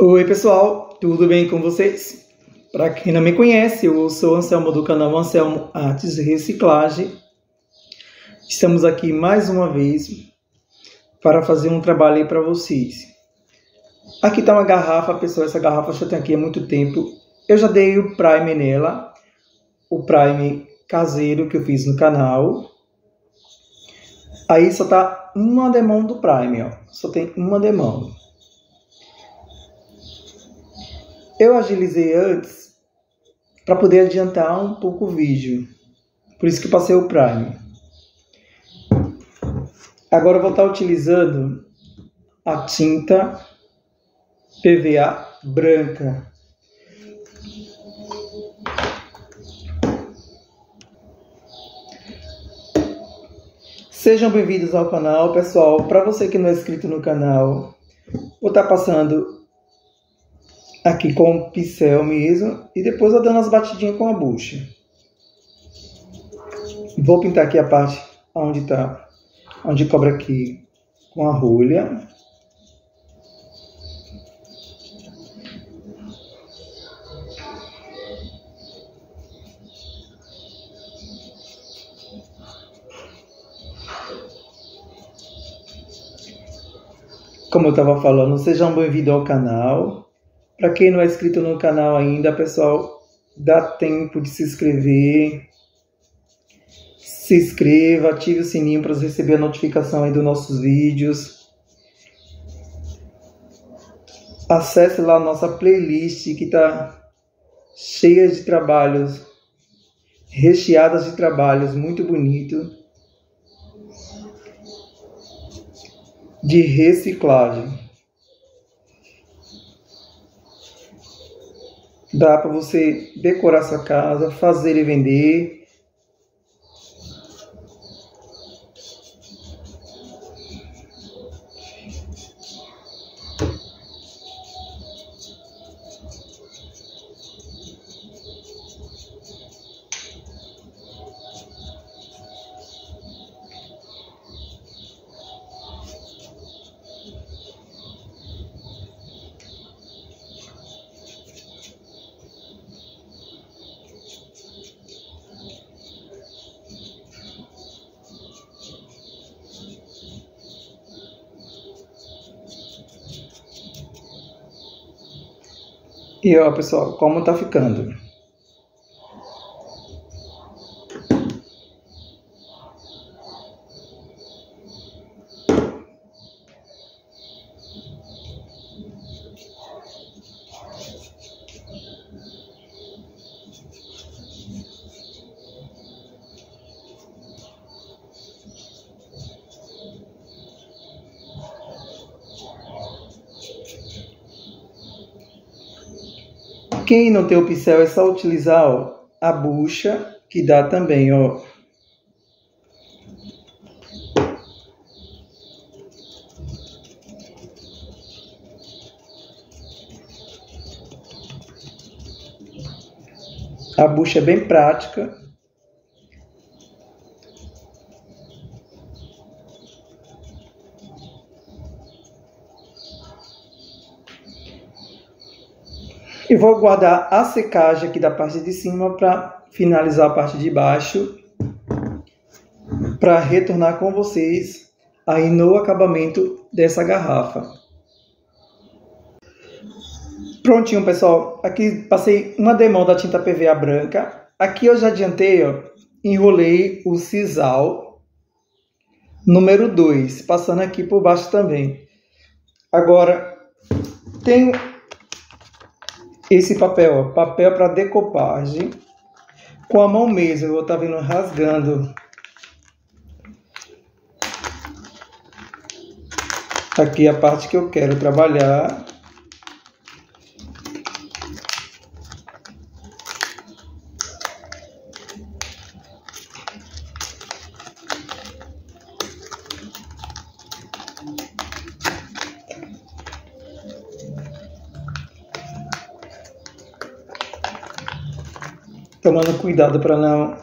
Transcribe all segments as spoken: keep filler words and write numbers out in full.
Oi pessoal, tudo bem com vocês? Para quem não me conhece, eu sou Anselmo do canal Anselmo Artes e Reciclagem. Estamos aqui mais uma vez para fazer um trabalho aí para vocês. Aqui está uma garrafa, pessoal, essa garrafa já tem aqui há muito tempo. Eu já dei o prime nela, o prime caseiro que eu fiz no canal. Aí só tá uma demão do prime, ó. Só tem uma demão. Eu agilizei antes para poder adiantar um pouco o vídeo. Por isso que passei o prime. Agora eu vou estar utilizando a tinta P V A branca. Sejam bem-vindos ao canal, pessoal. Para você que não é inscrito no canal, vou estar passando aqui com o pincel mesmo e depois eu dando as batidinhas com a bucha. Vou pintar aqui a parte onde tá, onde cobra aqui com a rolha. Como eu estava falando, sejam bem-vindos ao canal. Para quem não é inscrito no canal ainda, pessoal, dá tempo de se inscrever. Se inscreva, ative o sininho para receber a notificação aí dos nossos vídeos. Acesse lá a nossa playlist que está cheia de trabalhos, recheadas de trabalhos, muito bonito, de reciclagem. Dá para você decorar sua casa, fazer e vender. E ó, pessoal, como tá ficando. Quem não tem o pincel é só utilizar, ó, a bucha, que dá também, ó. A bucha é bem prática. E vou guardar a secagem aqui da parte de cima para finalizar a parte de baixo, para retornar com vocês aí no acabamento dessa garrafa. Prontinho, pessoal. Aqui passei uma demão da tinta P V A branca. Aqui eu já adiantei, ó, enrolei o sisal número dois, passando aqui por baixo também. Agora, tem esse papel, ó, papel para decopagem, com a mão mesmo, eu vou estar vindo rasgando aqui a parte que eu quero trabalhar. Tomando cuidado para não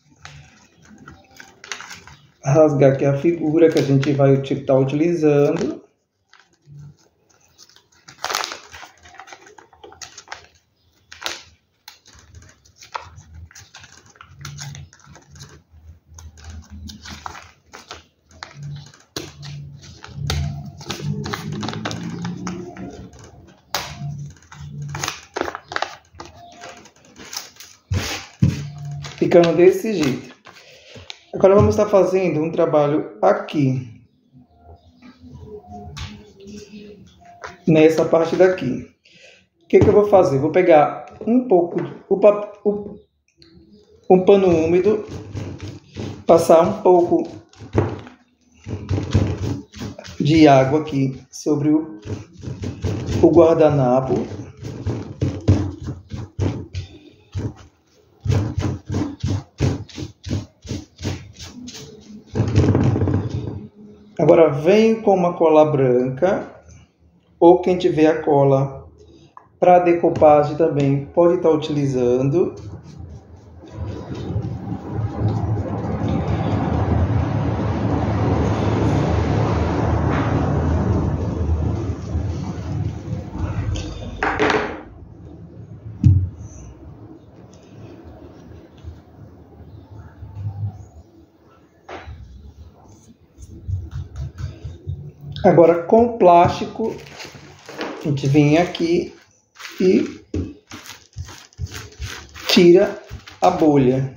rasgar aqui a figura que a gente vai estar utilizando. ficando desse jeito. Agora vamos estar fazendo um trabalho aqui, nessa parte daqui. O que, que eu vou fazer? Vou pegar um pouco, o, o, um pano úmido, passar um pouco de água aqui sobre o, o guardanapo. Agora venho com uma cola branca, ou quem tiver a cola para decopagem também pode estar utilizando. Agora, com plástico, a gente vem aqui e tira a bolha.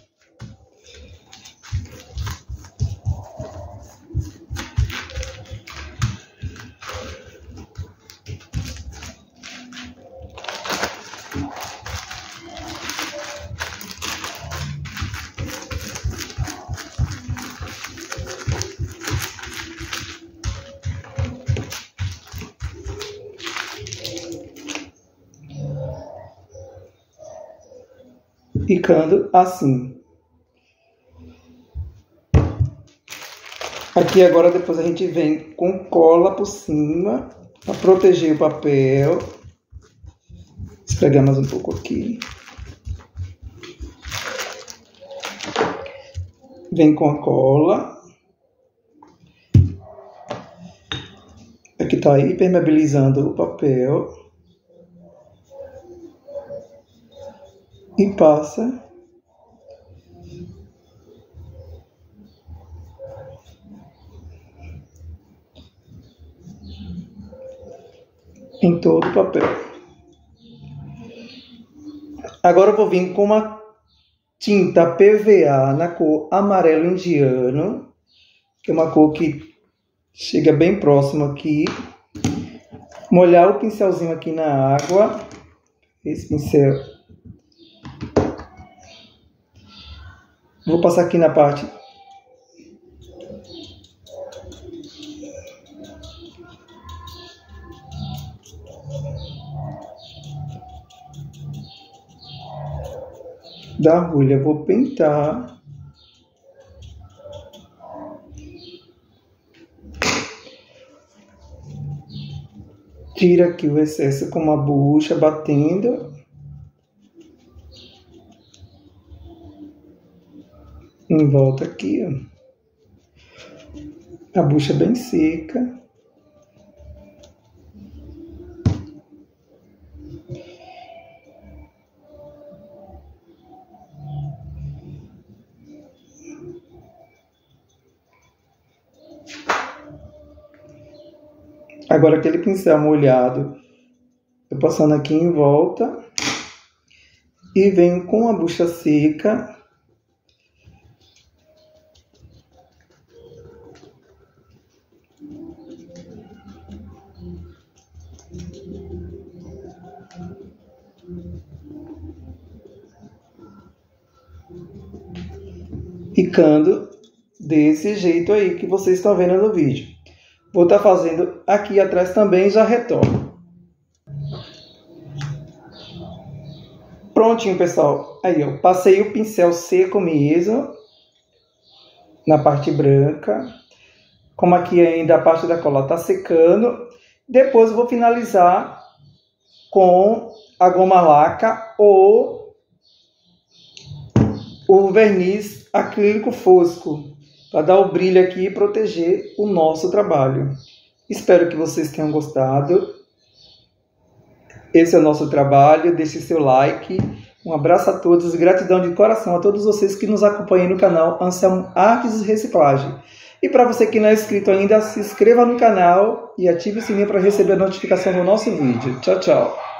Ficando assim. Aqui agora depois a gente vem com cola por cima para proteger o papel. Esfregar mais um pouco aqui. Vem com a cola. Aqui está impermeabilizando o papel. E passa em todo o papel. Agora eu vou vir com uma tinta P V A na cor amarelo indiano, que é uma cor que chega bem próximo aqui. Molhar o pincelzinho aqui na água. Esse pincel vou passar aqui na parte da agulha. Vou pintar tira aqui o excesso com uma bucha, batendo em volta aqui, ó. A bucha bem seca. Agora aquele pincel molhado, eu passando aqui em volta e venho com a bucha seca. Ficando desse jeito aí que vocês estão vendo no vídeo. Vou estar fazendo aqui atrás também e já retorno. Prontinho, pessoal. Aí, eu passei o pincel seco mesmo na parte branca. Como aqui ainda a parte da cola está secando. Depois eu vou finalizar com a goma laca ou o verniz acrílico fosco, para dar o brilho aqui e proteger o nosso trabalho. Espero que vocês tenham gostado. Esse é o nosso trabalho. Deixe seu like. Um abraço a todos. Gratidão de coração a todos vocês que nos acompanham no canal Anselmo Artes e Reciclagem. E para você que não é inscrito ainda, se inscreva no canal e ative o sininho para receber a notificação do nosso vídeo. Tchau, tchau.